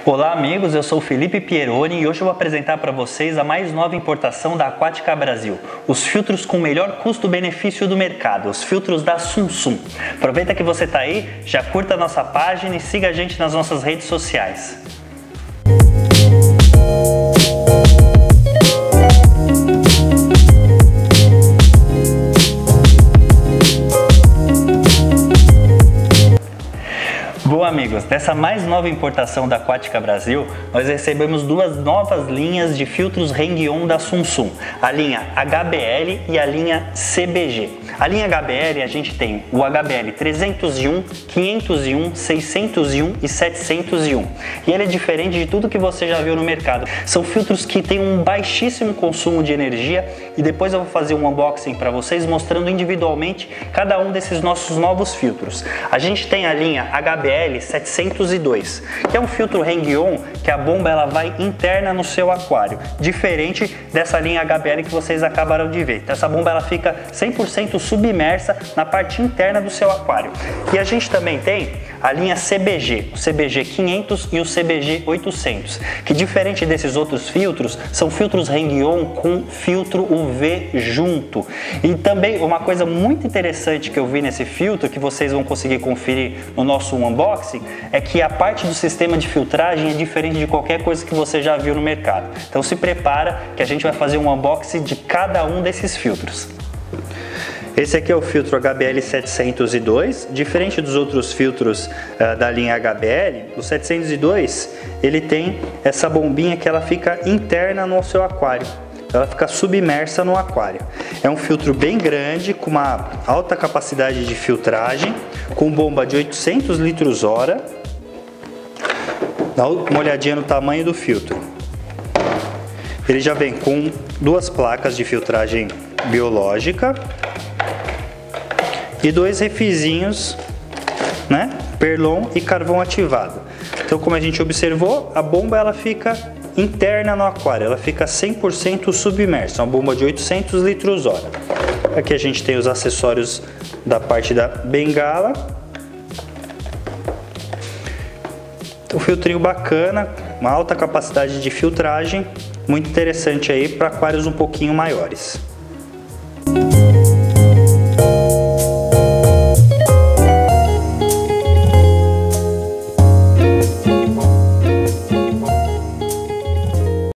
Olá amigos, eu sou o Felipe Pieroni e hoje eu vou apresentar para vocês a mais nova importação da Aquatica Brasil, os filtros com o melhor custo-benefício do mercado, os filtros da Sunsum. Aproveita que você está aí, já curta a nossa página e siga a gente nas nossas redes sociais. Bom amigos, nessa mais nova importação da Aquatica Brasil, nós recebemos duas novas linhas de filtros Heng-On da Sunsum, a linha HBL e a linha CBG. A linha HBL a gente tem o HBL 301, 501, 601 e 701. E ele é diferente de tudo que você já viu no mercado. São filtros que têm um baixíssimo consumo de energia e depois eu vou fazer um unboxing para vocês mostrando individualmente cada um desses nossos novos filtros. A gente tem a linha HBL 702, que é um filtro Heng-On que a bomba ela vai interna no seu aquário, diferente dessa linha HBL que vocês acabaram de ver. Então, essa bomba ela fica 100% submersa na parte interna do seu aquário. E a gente também tem a linha CBG, o CBG 500 e o CBG 800, que diferente desses outros filtros, são filtros Heng-On com filtro UV junto. E também uma coisa muito interessante que eu vi nesse filtro, que vocês vão conseguir conferir no nosso unboxing, é que a parte do sistema de filtragem é diferente de qualquer coisa que você já viu no mercado. Então se prepara que a gente vai fazer um unboxing de cada um desses filtros. Esse aqui é o filtro HBL 702, diferente dos outros filtros da linha HBL, o 702 ele tem essa bombinha que ela fica interna no seu aquário, ela fica submersa no aquário. É um filtro bem grande, com uma alta capacidade de filtragem, com bomba de 800 litros hora. Dá uma olhadinha no tamanho do filtro. Ele já vem com duas placas de filtragem biológica e dois refizinhos, né, Perlon e carvão ativado. Então, como a gente observou, a bomba ela fica interna no aquário, ela fica 100% submersa, uma bomba de 800 litros hora. Aqui a gente tem os acessórios da parte da bengala. Um filtrinho bacana, uma alta capacidade de filtragem, muito interessante aí para aquários um pouquinho maiores.